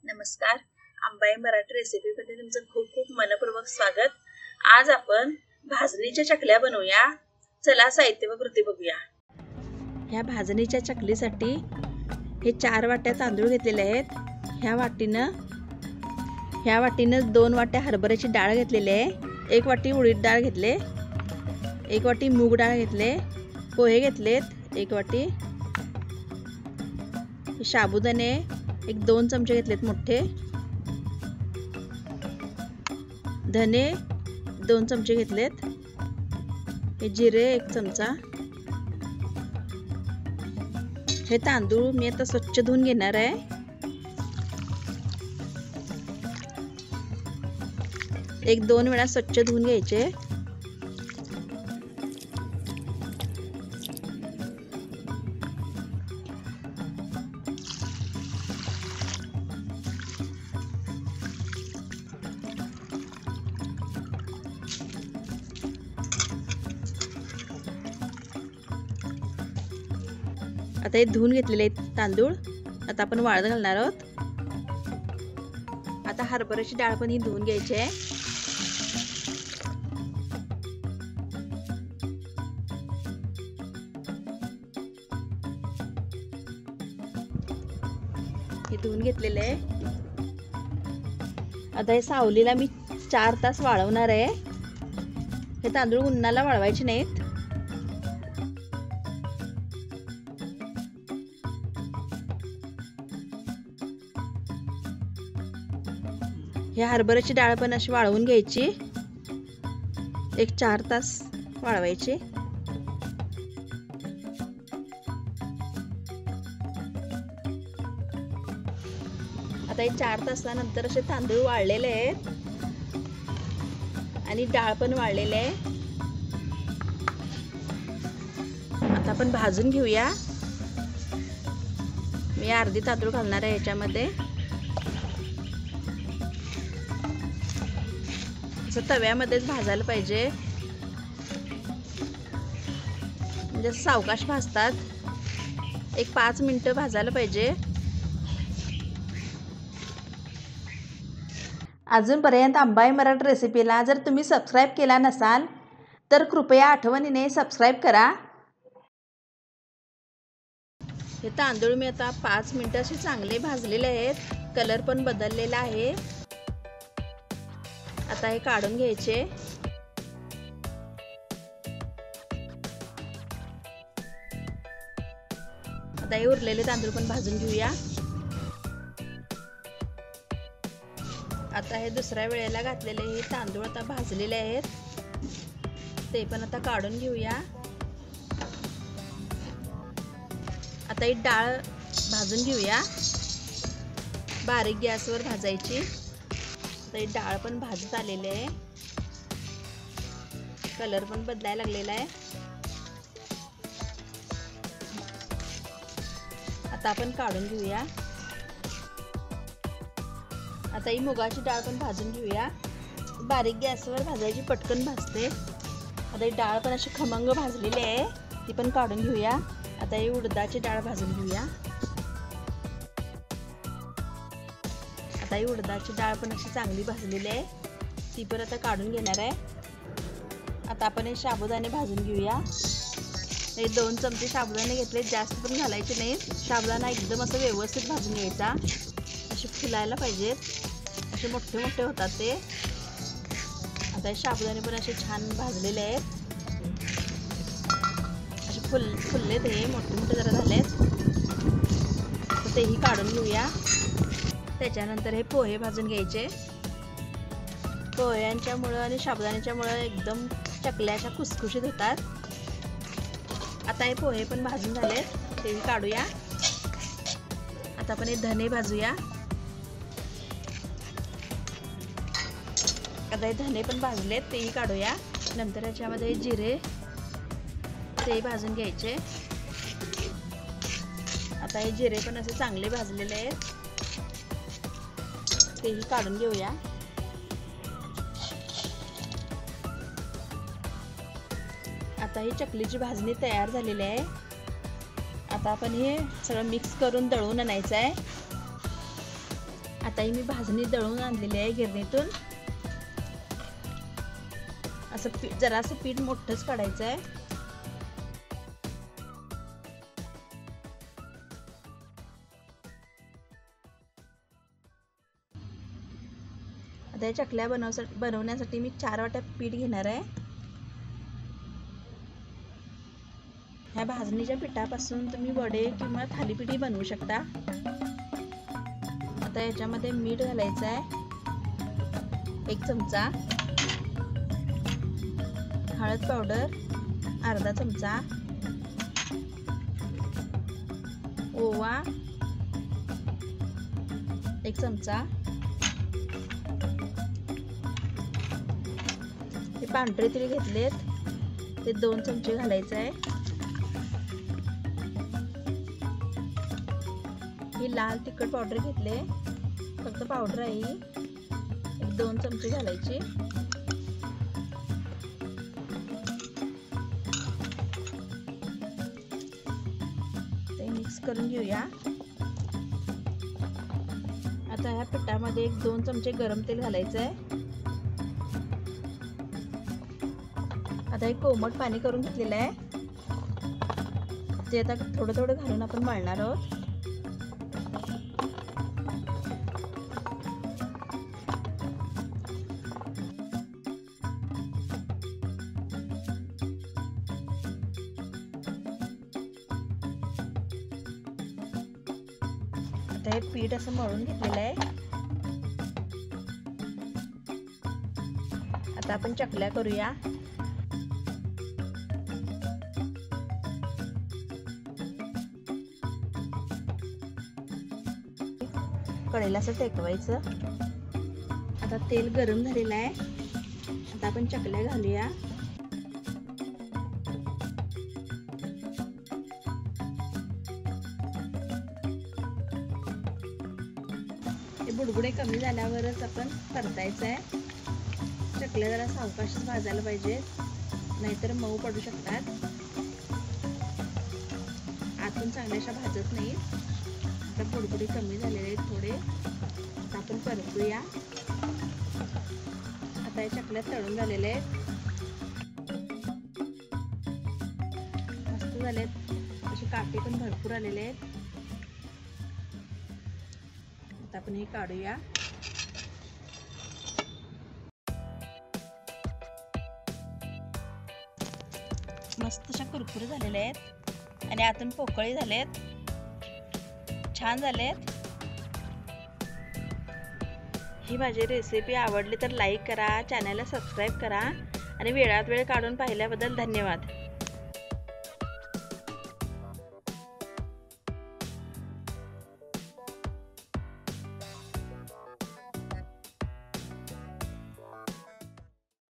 नमस्कार, अंबाई मराठी रेसिपीमध्ये तुमचं खूप खूप मनपूर्वक स्वागत। आज आपण भाजणीच्या चकल्या बनवूया। चला साहित्य व कृती बघूया। ह्या भाजणीच्या चकलीसाठी हे 4 वाट्या तांदूळ घेतलेले आहेत। ह्या वाटीनं 2 वाट्या हरभऱ्याची डाळ घेतलेली आहे। 1 वाटी उडीद डाळ घेतले, 1 वाटी मूग डाळ घेतले, पोहे घेतलेत 1 वाटी, साबुदाणे 1-2 चमचे घेतलेत मोठे, धने 2 चमचे घेतलेत, हे जिरे 1 चमचा। हे तांदूळ मी आता स्वच्छ धुवून घेणार आहे। 1-2 वेळा स्वच्छ धुवून घ्यायचे। आता हे धुवून घेतलेले तांदूळ आता आपण वाळत घालणार आहोत। आता हरभऱ्याची डाळ पण ही धुवून घ्यायची आहे। हे धुवून घेतलेले आहे। आता हे सावलीला मी 4 तास वाळवणार आहे। हे तांदूळ उन्हाला वाळवायचे नाहीत। हे हरभऱ्याची डाळ पण अशी वाळवून घ्यायची, 4 तास वाळवायची। आता हे 4 तासानंतर असे तांदूळ वाळलेले आहेत आणि डाळ पण वाळलेली आहे। आता आपण भाजून घेऊया। मी अर्धी तांदूळ घालणार आहे याच्यामध्ये। तव्यामध्येच भाजायला पाहिजे, म्हणजे सावकाश भाजतात। 5 मिनिटं भाजायला पाहिजे। अजूनपर्यंत अंबाई मराठी रेसिपीला जर तुम्ही सबस्क्राईब केला नसाल तर कृपया आठवणीने सबस्क्राईब करा। हे तांदूळ मी आता 5 मिनिटं असे चांगले भाजलेले आहेत, कलर पण बदललेला आहे। आता हे काढून घ्यायचे। आता हे उरलेले तांदूळ पण भाजून घेऊया। आता हे दुसऱ्या वेळेला घातलेले हे तांदूळ आता भाजलेले आहेत, ते पण आता काढून घेऊया। आता ही डाळ भाजून घेऊया, बारीक गॅसवर भाजायची। ही डाळ पण भाजत आलेली आहे, कलर पण बदलायला लागलेला आहे। आता आपण काढून घेऊया। आता ही मुगाची डाळ पण भाजून घेऊया, बारीक गॅसवर भाजायची, पटकन भाजते। आता ही डाळ पण अशी खमंग भाजलेली आहे, ती पण काढून घेऊया। आता ही उडदाची डाळ भाजून घेऊया। आता ही उडदाची डाळ पण अशी चांगली भाजलेली आहे, ती पण आता काढून घेणार आहे। आता आपण हे साबुदाणे भाजून घेऊया। हे 2 चमचे साबुदाणे घेतले, जास्त पण घालायचे नाहीत। साबुदाणा एकदम असं व्यवस्थित भाजून घ्यायचा, असे फुलायला पाहिजेत, असे मोठे मोठे होतात ते। आता हे साबुदाणे पण असे छान भाजलेले आहेत, असे फुललेत, हे मोठे मोठे जरा झालेत, तर तेही काढून घेऊया। त्याच्यानंतर हे पोहे भाजून घ्यायचे। पोह्यांच्यामुळं आणि साबुदाण्याच्यामुळं एकदम चकल्याच्या खुसखुशीत होतात। आता हे पोहे पण भाजून झालेत, तेही काढूया। आता आपण हे धने भाजूया। आता हे धने पण भाजलेत, तेही काढूया। नंतर याच्यामध्ये जिरे, तेही भाजून घ्यायचे। आता हे जिरे पण असे चांगले भाजलेले आहेत, तेही काढून घेऊया। आता ही चकलीची भाजणी तयार झालेली आहे। आता आपण हे सगळं मिक्स करून दळून आणायचं आहे। आता ही मी भाजणी दळून आणलेली आहे गिरणीतून. असं जरासं पीठ मोठंच काढायचं आहे. आता या चकल्या बनवण्यासाठी मी 4 वाट्या पीठ घेणार आहे. ह्या भाजणीच्या पिठापासून तुम्ही वडे किंवा थालीपीठही बनवू शकता. आता याच्यामध्ये मीठ घालायचं आहे 1 चमचा, हळद पावडर अर्धा चमचा, ओवा 1 चमचा, हे पांढरे तीळ घेतलेत ते 2 चमचे घालायचे आहे. ही लाल तिखट पावडर घेतले, फक्त पावडर आहे ही, 2 चमचे घालायची. ते मिक्स करून घेऊया. आता ह्या पिठामध्ये 2 चमचे गरम तेल घालायचं आहे. आता एक कोमट पाणी करून घेतलेलं आहे, ते आता थोडं थोडं घालून आपण मळणार आहोत. आता हे पीठ असं मळून घेतलेलं आहे. आता आपण चकल्या करूया. कढईला असं टेकवायचं. आता तेल गरम झालेलं आहे. आता आपण चकल्या घालूया. हे बुडबुडे कमी झाल्यावरच आपण परतायचं आहे. चकल्या जरा सावकाशच भाजायला पाहिजे, नाहीतर मऊ पडू शकतात. आतून चांगल्याशा भाजत नाही. आता बुडबुडे कमी झालेले आहेत थोडे. आता आपण परतूया. आता हे चकल्या तळून झालेले आहेत, मस्त झालेत. असे काटे पण भरपूर आलेले आहेत. आता आपण हे काढूया. मस्त अशा कुरकुरे झालेले आहेत आणि आतून पोकळी झालेत, छान झालेत. ही माझी रेसिपी आवडली तर लाईक करा, चॅनलला सबस्क्राईब करा आणि वेळात वेळ काढून पाहिल्याबद्दल धन्यवाद.